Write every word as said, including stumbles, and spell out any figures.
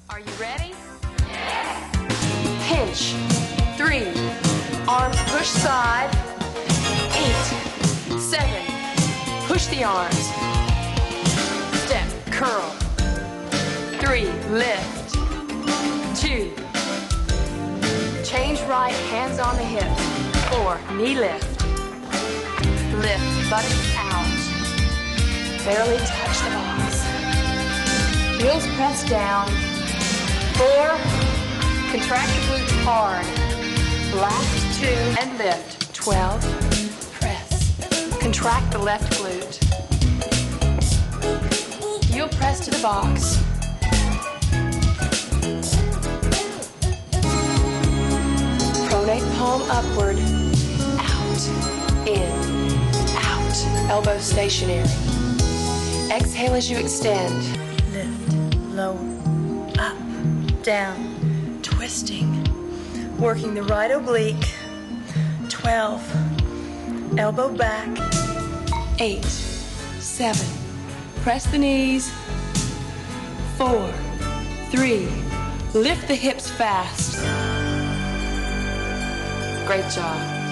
Are you ready? Pinch. Three. Arms push side. Eight. Seven. Push the arms. Step. Curl. Three. Lift. Two. Change right. Hands on the hips. Four. Knee lift. Lift. Buttocks out. Barely touch the box. Heels press down. Four. Contract the glutes hard. Last two and lift. Twelve. Press. Contract the left glute. Heel press to the box. Pronate palm upward. Out. In. Out. Elbow stationary. Exhale as you extend. Lift, lower, up, down, twisting. Working the right oblique. twelve. Elbow back. Eight. Seven. Press the knees. Four. Three. Lift the hips fast. Great job.